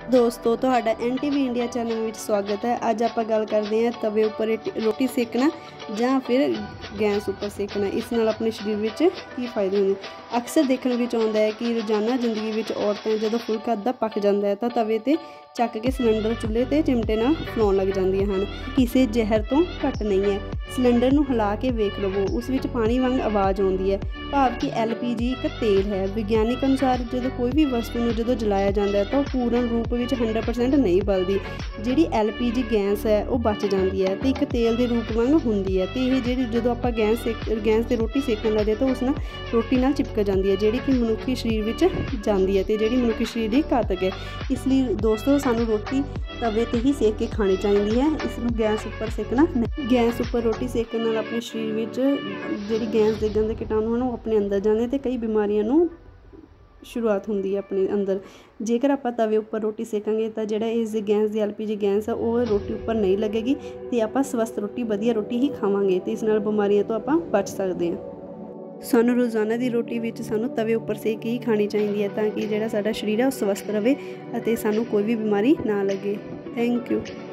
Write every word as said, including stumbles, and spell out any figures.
दोस्तों तुहाडा N T V India channel में स्वागत है। अज आप गल करते हैं तवे उपर रोटी सेकना या फिर गैस उपर सेकना, इस नाल अपने शरीर में की फायदे होंगे। अक्सर देखने में आता है कि रोजाना जिंदगी में औरतें जो फुलका अद्धा पक जाता है तो तवे ते चक के सिलेंडर चुल्हे ते चिमटे नाल फलाउण लग जांदियां हन। किसी जहर तो घट नहीं है। सिलेंडर नूं हिला के वेख लवो, उस विच पानी वांग आवाज़ आउंदी है, भाव कि एल पी जी एक तेल है। विग्यानिक अनुसार जो कोई भी वस्तु नूं जो जलाया जाता है तो पूर्ण रूप में हंड्रड परसेंट नहीं बलदी। जिहड़ी एल पी जी गैस है वो बच जाती है तो एक तेल के रूप वांग हुंदी है। तो ये जी जो आप गैस सेक गैस से रोटी सेकन लगते तो उस नाल रोटी नाल चिपक जाती है, जिहड़ी कि मनुखी शरीर में जाती है तो जिहड़ी मनुखी शरीर दी घातक है। इसलिए दोस्तों सानू रोटी तवे ते ही सेक के खानी चाहिए है, इसनूं गैस उपर सेकना नहीं। गैस उपर रोटी सेकन नाल अपने शरीर में जिहड़ी गैस दे गंदे कीटाणु हैं अपने अंदर जाने ते कई बीमारियां नूं शुरुआत होंदी है अपने अंदर। जेकर आप तवे उपर रोटी सेकांगे तो जिहड़ा इस गैस दी एल पी जी गैस है वो रोटी उपर नहीं लगेगी तो आप स्वस्थ रोटी वधिया रोटी ही खावांगे तो इस नाल बीमारियों तो आप बच सकते हैं। सानू रोज़ाना की रोटी विच सानू तवे उपर सेक ही खानी चाहिए है ताकि जिहड़ा साडा शरीर है वो स्वस्थ रहे और सानू कोई भी बीमारी ना लगे। Thank you.